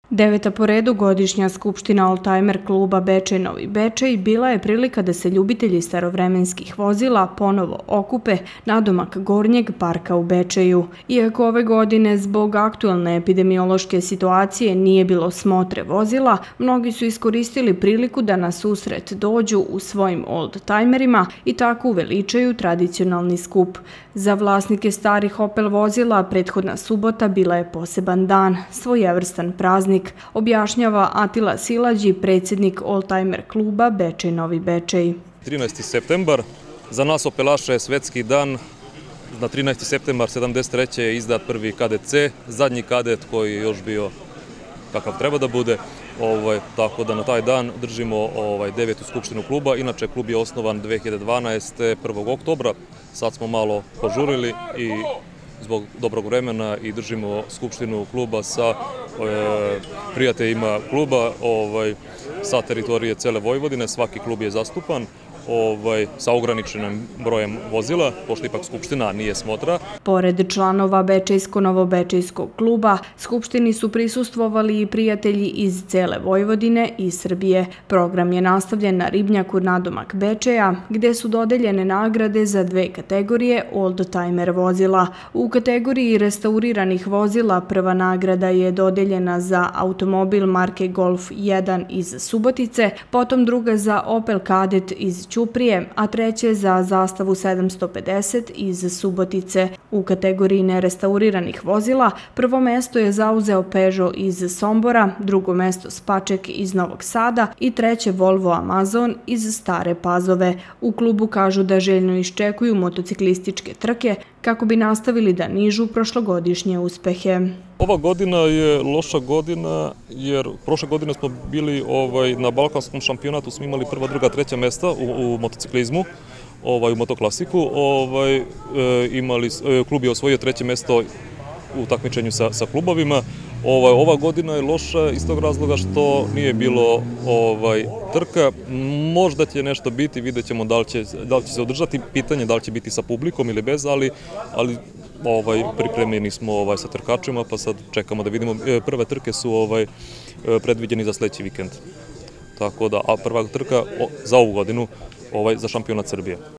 Deveta po redu godišnja skupština Oldtimer kluba Bečej Novi Bečej bila je prilika da se ljubitelji starovremenskih vozila ponovo okupe nadomak Gornjeg parka u Bečeju. Iako ove godine zbog aktuelne epidemiološke situacije nije bilo smotre vozila, mnogi su iskoristili priliku da na susret dođu u svojim oldtimerima i tako uveličaju tradicionalni skup. Za vlasnike starih Opel vozila prethodna subota bila je poseban dan, svojevrstan praznik, objašnjava Atila Silađi, predsjednik Oldtimer kluba Bečej Novi Bečej. 13. septembar, za nas Opelaša je svetski dan. Na 13. septembar 1973. je izdat prvi kadet C, zadnji kadet koji je još bio kakav treba da bude. Tako da na taj dan držimo devetu skupštinu kluba. Inače, klub je osnovan 2012. 1. oktobra. Sad smo malo požurili i zbog dobrog vremena i držimo skupštinu kluba sa prijateljima kluba sa teritorije cele Vojvodine. Svaki klub je zastupan sa ograničenim brojem vozila, pošto ipak skupština nije smotra. Pored članova Bečejsko-Novobečejskog kluba, skupštini su prisustvovali i prijatelji iz cele Vojvodine i Srbije. Program je nastavljen na ribnjaku nadomak Bečeja, gde su dodeljene nagrade za dve kategorije Oldtimer vozila. U kategoriji restauriranih vozila prva nagrada je dodeljena za automobil marke Golf 1 iz Subotice, potom druga za Opel Kadett iz Ćuprije, a treće za Zastavu 750 iz Subotice. U kategoriji nerestauriranih vozila prvo mesto je zauzeo Peugeot iz Sombora, drugo mesto Spaček iz Novog Sada i treće Volvo Amazon iz Stare Pazove. U klubu kažu da željno iščekuju motociklističke trke kako bi nastavili da nižu prošlogodišnje uspehe. Ova godina je loša godina jer prošle godine smo bili na balkanskom šampionatu, smo imali prva, druga, treća mesta u motociklizmu, u motoklasiku. Klub je osvojio treće mesto u takmičenju sa klubovima. Ova godina je loša iz tog razloga što nije bilo trka. Možda će nešto biti, vidjet ćemo da li će se održati, pitanje da li će biti sa publikom ili bez, ali pripremljeni smo sa trkačima, pa sad čekamo da vidimo. Prve trke su predviđeni za sledeći vikend. Tako da, a prva trka za ovu godinu za šampionat Srbije.